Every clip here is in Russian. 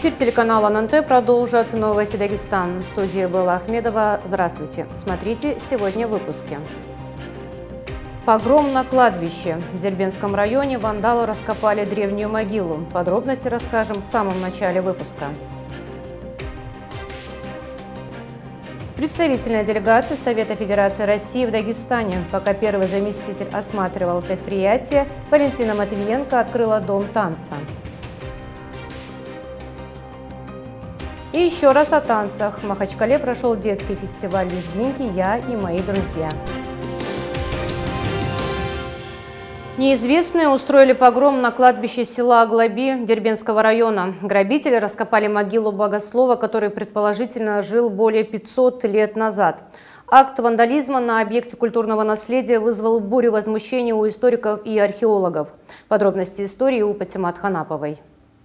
Эфир телеканала ННТ продолжит новости Дагестан. В студии Белла Ахмедова. Здравствуйте. Смотрите сегодня в выпуске. Погром на кладбище. В Дербентском районе вандалы раскопали древнюю могилу. Подробности расскажем в самом начале выпуска. Представительная делегация Совета Федерации России в Дагестане. Пока первый заместитель осматривал предприятие, Валентина Матвиенко открыла дом танца. И еще раз о танцах. В Махачкале прошел детский фестиваль «Лезгинки. Я и мои друзья». Неизвестные устроили погром на кладбище села Аглаби Дербентского района. Грабители раскопали могилу богослова, который предположительно жил более 500 лет назад. Акт вандализма на объекте культурного наследия вызвал бурю возмущения у историков и археологов. Подробности истории у Патимат Ханаповой.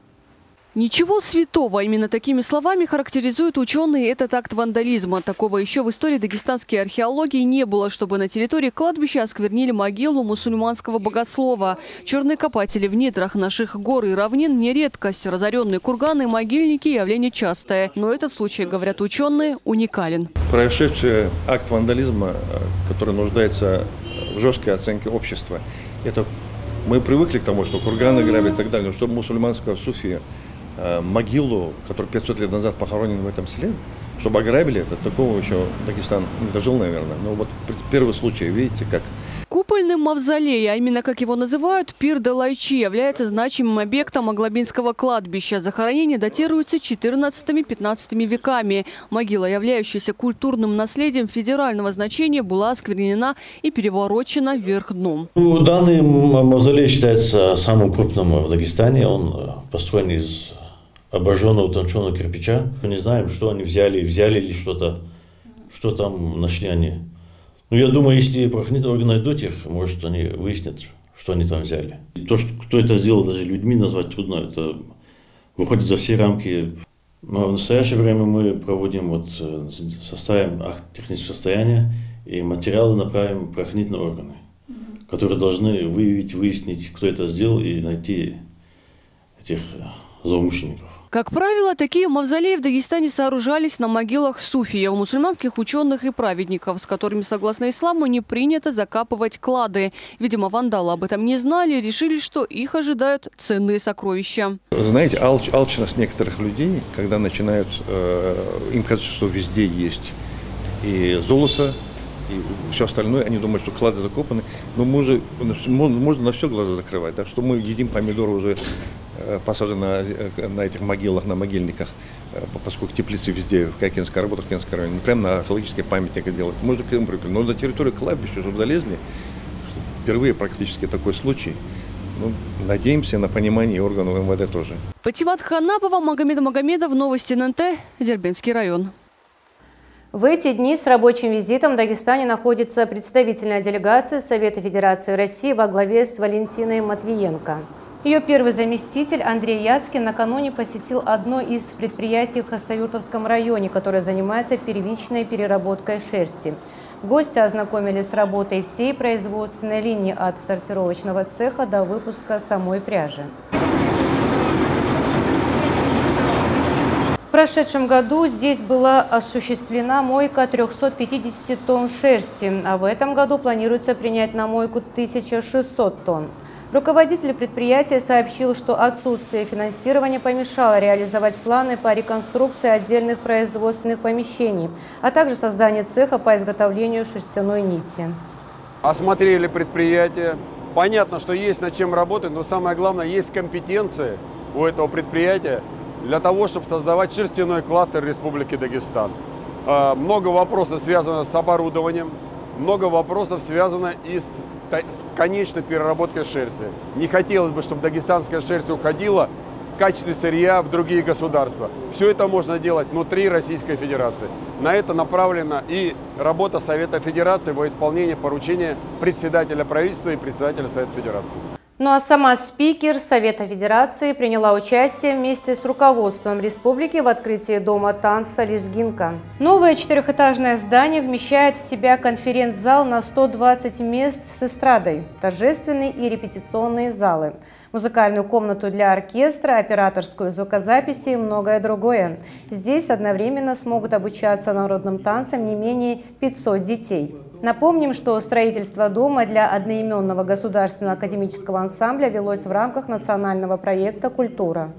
Ничего святого. Именно такими словами характеризуют ученые этот акт вандализма. Такого еще в истории дагестанской археологии не было, чтобы на территории кладбища осквернили могилу мусульманского богослова. Черные копатели в недрах наших гор и равнин не редкость. Разоренные курганы и могильники – явление частое. Но этот случай, говорят ученые, уникален. Происшедший акт вандализма, который нуждается в жесткой оценке общества, это мы привыкли к тому, что курганы грабят и так далее, но чтобы мусульманского суфия могилу, которая 500 лет назад похоронена в этом селе, чтобы ограбили это, такого еще Дагестан не дожил, наверное. Но вот первый случай, видите, как. Купольный мавзолей, а именно как его называют, Пир-де-Лайчи, является значимым объектом Аглабинского кладбища. Захоронение датируется 14-15 веками. Могила, являющаяся культурным наследием федерального значения, была осквернена и переворочена вверх дном. Данный мавзолей считается самым крупным в Дагестане. Он построен из обожженного утонченного кирпича. Мы не знаем, что они взяли ли что-то, что там нашли они. Ну, я думаю, если правоохранительные органы найдут их, может, они выяснят, что они там взяли. И то, что кто это сделал, даже людьми назвать трудно, это выходит за все рамки. Но в настоящее время мы проводим, составим акт технического состояния и материалы направим в правоохранительные органы, которые должны выяснить, кто это сделал и найти этих злоумышленников. Как правило, такие мавзолеи в Дагестане сооружались на могилах суфиев, мусульманских ученых и праведников, с которыми, согласно исламу, не принято закапывать клады. Видимо, вандалы об этом не знали и решили, что их ожидают ценные сокровища. Знаете, алчность некоторых людей, когда начинают, им кажется, что везде есть и золото, и все остальное, они думают, что клады закопаны. Но можно на все глаза закрывать, да, что мы едим помидоры уже посажены на этих могилах, на могильниках, поскольку теплицы везде, в Кайкинской работах, в Кенской районе, прямо на археологические памятники делают. Можно к этому привыкли. Но на территорию кладбища, чтобы залезли, впервые практически такой случай. Ну, надеемся на понимание органов МВД тоже. Патимат Ханапова, Магомед Магомедов, новости ННТ, Дербентский район. В эти дни с рабочим визитом в Дагестане находится представительная делегация Совета Федерации России во главе с Валентиной Матвиенко. Ее первый заместитель Андрей Яцкин накануне посетил одно из предприятий в Хасавюртовском районе, которое занимается первичной переработкой шерсти. Гости ознакомились с работой всей производственной линии от сортировочного цеха до выпуска самой пряжи. В прошедшем году здесь была осуществлена мойка 350 тонн шерсти, а в этом году планируется принять на мойку 1600 тонн. Руководитель предприятия сообщил, что отсутствие финансирования помешало реализовать планы по реконструкции отдельных производственных помещений, а также созданию цеха по изготовлению шерстяной нити. Осмотрели предприятие. Понятно, что есть над чем работать, но самое главное, есть компетенции у этого предприятия для того, чтобы создавать шерстяной кластер Республики Дагестан. Много вопросов связано с оборудованием, много вопросов связано и с конечной переработкой шерсти. Не хотелось бы, чтобы дагестанская шерсть уходила в качестве сырья в другие государства. Все это можно делать внутри Российской Федерации. На это направлена и работа Совета Федерации во исполнение поручения председателя правительства и председателя Совета Федерации. Ну а сама спикер Совета Федерации приняла участие вместе с руководством республики в открытии Дома танца «Лезгинка». Новое четырехэтажное здание вмещает в себя конференц-зал на 120 мест с эстрадой, торжественные и репетиционные залы, музыкальную комнату для оркестра, операторскую звукозаписи и многое другое. Здесь одновременно смогут обучаться народным танцам не менее 500 детей. Напомним, что строительство дома для одноименного государственного академического ансамбля велось в рамках национального проекта «Культура».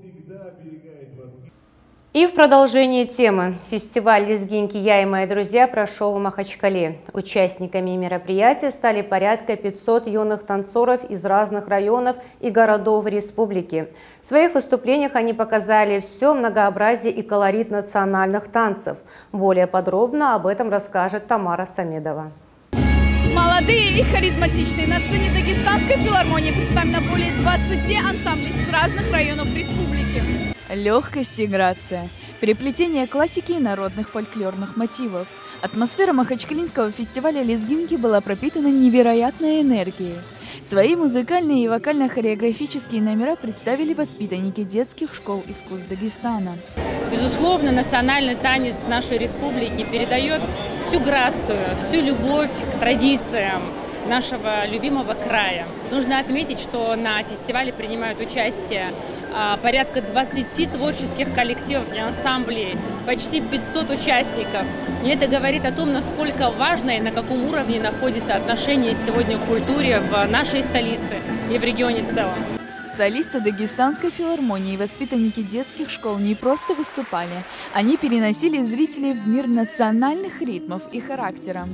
И в продолжение темы. Фестиваль «Лезгинки. Я и мои друзья» прошел в Махачкале. Участниками мероприятия стали порядка 500 юных танцоров из разных районов и городов республики. В своих выступлениях они показали все многообразие и колорит национальных танцев. Более подробно об этом расскажет Тамара Самедова. Молодые и харизматичные на сцене Дагестанской филармонии представлено более 20 ансамблей с разных районов республики. Легкость и грация, переплетение классики и народных фольклорных мотивов. Атмосфера махачкалинского фестиваля «Лезгинки» была пропитана невероятной энергией. Свои музыкальные и вокально-хореографические номера представили воспитанники детских школ искусств Дагестана. Безусловно, национальный танец нашей республики передает всю грацию, всю любовь к традициям нашего любимого края. Нужно отметить, что на фестивале принимают участие порядка 20 творческих коллективов и ансамблей, почти 500 участников. И это говорит о том, насколько важно и на каком уровне находится отношение сегодня к культуре в нашей столице и в регионе в целом. Солисты Дагестанской филармонии и воспитанники детских школ не просто выступали, они переносили зрителей в мир национальных ритмов и характера.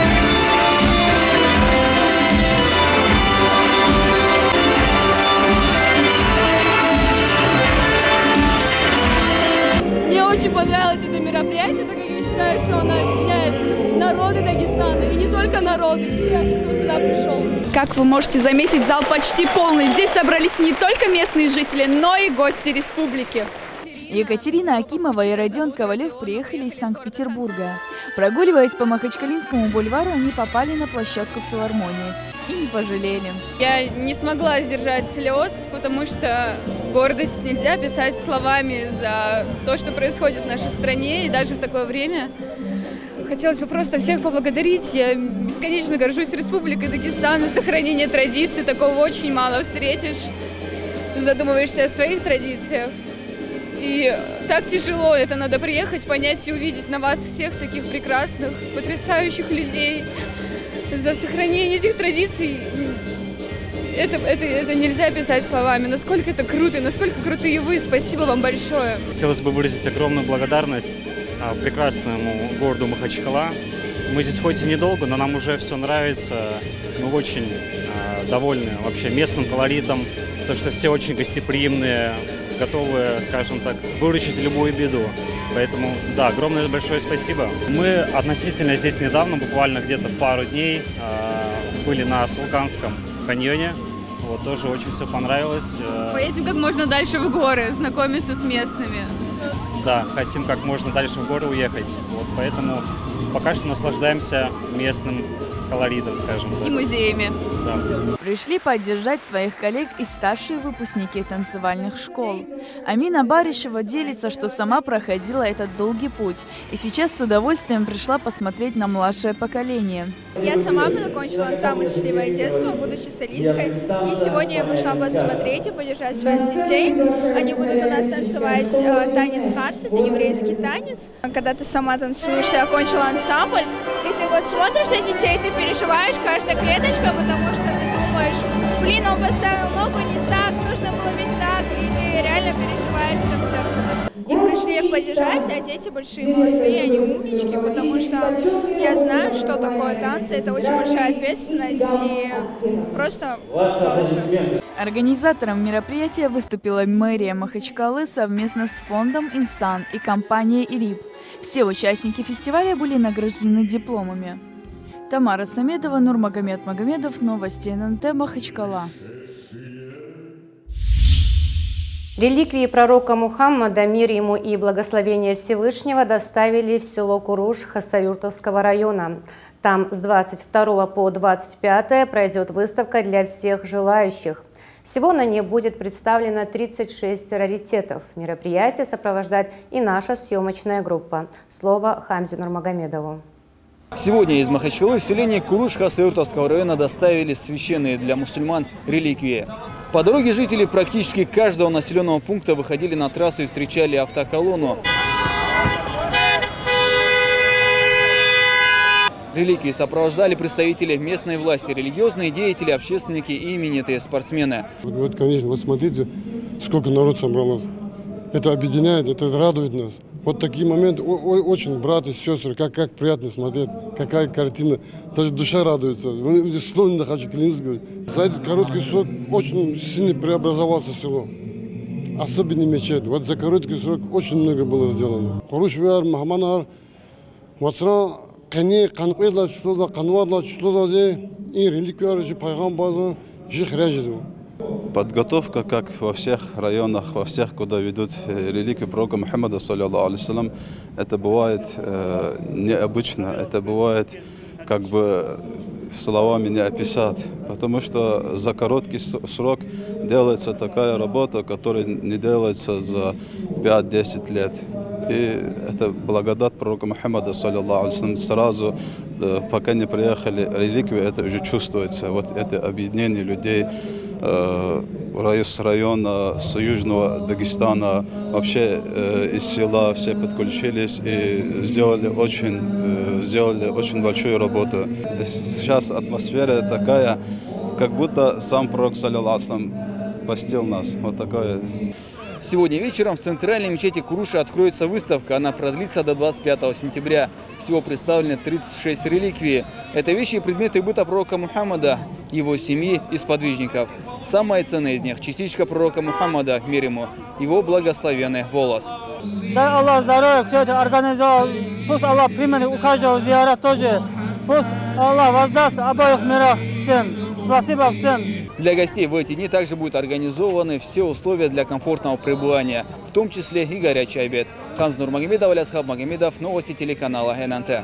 Мне очень понравилось это мероприятие, так как я считаю, что оно объединяет народы Дагестана, и не только народы, все, кто сюда пришел. Как вы можете заметить, зал почти полный. Здесь собрались не только местные жители, но и гости республики. Екатерина Акимова и Родион Ковалев приехали из Санкт-Петербурга. Прогуливаясь по Махачкалинскому бульвару, они попали на площадку филармонии и не пожалели. Я не смогла сдержать слез, потому что гордость нельзя писать словами за то, что происходит в нашей стране, и даже в такое время. Хотелось бы просто всех поблагодарить. Я бесконечно горжусь Республикой Дагестан за сохранение традиций. Такого очень мало встретишь. Задумываешься о своих традициях. И так тяжело, это надо приехать, понять и увидеть на вас всех таких прекрасных, потрясающих людей. За сохранение этих традиций это нельзя писать словами. Насколько это круто, насколько крутые вы. Спасибо вам большое. Хотелось бы выразить огромную благодарность прекрасному городу Махачкала. Мы здесь хоть и недолго, но нам уже все нравится. Мы очень довольны вообще местным колоритом, то, что все очень гостеприимные, готовы, скажем так, выручить любую беду. Поэтому, да, огромное большое спасибо. Мы относительно здесь недавно, буквально где-то пару дней, были на Сулканском каньоне. Вот, тоже очень все понравилось. Поедем как можно дальше в горы, знакомиться с местными. Да, хотим как можно дальше в горы уехать. Вот, поэтому пока что наслаждаемся местным колоритом, скажем так. И музеями. Да. Пришли поддержать своих коллег и старшие выпускники танцевальных школ. Амина Баришева делится, что сама проходила этот долгий путь и сейчас с удовольствием пришла посмотреть на младшее поколение. Я сама закончила ансамбль «Счастливое детство», будучи солисткой. И сегодня я пришла посмотреть и поддержать своих детей. Они будут у нас танцевать танец харс, это еврейский танец. Когда ты сама танцуешь, ты окончила ансамбль, и ты вот смотришь на детей, ты переживаешь каждая клеточка, потому что ты думаешь, блин, он поставил ногу не так, нужно было ведь так, и ты реально переживаешь всем сердцем. И пришли их поддержать, а дети большие молодцы, они умнички, потому что я знаю, что такое танцы, это очень большая ответственность, и просто молодцы. Организатором мероприятия выступила мэрия Махачкалы совместно с фондом «Инсан» и компанией «Ирип». Все участники фестиваля были награждены дипломами. Тамара Самедова, Нурмагомед Магомедов, новости ННТ, Махачкала. Реликвии пророка Мухаммада, мир ему и благословение Всевышнего, доставили в село Куруш Хасавюртовского района. Там с 22 по 25 пройдет выставка для всех желающих. Всего на ней будет представлено 36 раритетов. Мероприятие сопровождает и наша съемочная группа. Слово Хамзе Нурмагомедову. Сегодня из Махачкалы в селение Куруш Хасавюртовского района доставили священные для мусульман реликвии. По дороге жители практически каждого населенного пункта выходили на трассу и встречали автоколонну. Реликвии сопровождали представители местной власти, религиозные деятели, общественники и именитые спортсмены. Вот, конечно, вот смотрите, сколько народ собралось. Это объединяет, это радует нас. Вот такие моменты, очень, брат и сестры, как приятно смотреть, какая картина. Даже душа радуется. Словно не хочу клянусь говорить. За этот короткий срок очень сильно преобразовался село. Особенно мечеть. Вот за короткий срок очень много было сделано. Хороший Махаманар, Васра, Кане, Канкведла, Числоза, Канвадла, Числоза, и реликвиары же Пайгамбаза, Жихряжизу. Подготовка, как во всех районах, во всех, куда ведут реликвии пророка Мухаммада, саллиллаху алейхи, это бывает необычно, это бывает как бы словами не описать, потому что за короткий срок делается такая работа, которая не делается за 5-10 лет. И это благодать пророка Мухаммада, саллиллаху алейхи, сразу, пока не приехали реликвии, это уже чувствуется. Вот это объединение людей с района, с Южного Дагестана, вообще из села все подключились и сделали очень большую работу. Сейчас атмосфера такая, как будто сам пророк, саллиллаху алейхи, постил нас. Вот такое. Сегодня вечером в центральной мечети Куруши откроется выставка. Она продлится до 25 сентября. Всего представлены 36 реликвий. Это вещи и предметы быта пророка Мухаммада, его семьи и сподвижников. Самая ценная из них – частичка пророка Мухаммада, мир ему, его благословенный волос. Дай Аллах здоровья, кто это организовал. Пусть Аллах примет у каждого зиярат тоже. Пусть Аллах воздаст обоих мирах всем. Спасибо всем. Для гостей в эти дни также будут организованы все условия для комфортного пребывания, в том числе и горячий обед. Хамзе Нурмагомедов, Алиасхаб Магомедов, новости телеканала ННТ.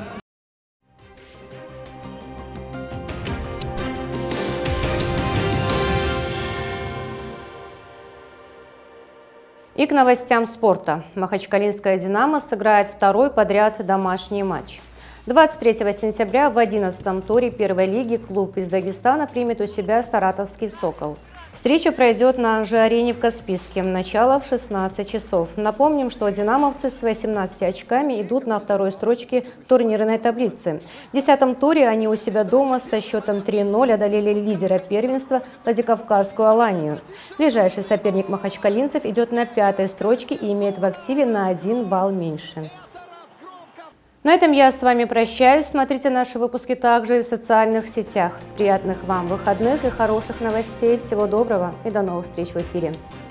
И к новостям спорта. Махачкалинская «Динамо» сыграет второй подряд домашний матч. 23 сентября в 11-м туре первой лиги клуб из Дагестана примет у себя саратовский «Сокол». Встреча пройдет на ЖА-арене в Каспийске. Начало в 16 часов. Напомним, что динамовцы с 18 очками идут на второй строчке турнирной таблицы. В 10-м туре они у себя дома со счетом 3-0 одолели лидера первенства Владикавказскую Аланию. Ближайший соперник махачкалинцев идет на 5-й строчке и имеет в активе на 1 балл меньше. На этом я с вами прощаюсь. Смотрите наши выпуски также и в социальных сетях. Приятных вам выходных и хороших новостей. Всего доброго и до новых встреч в эфире.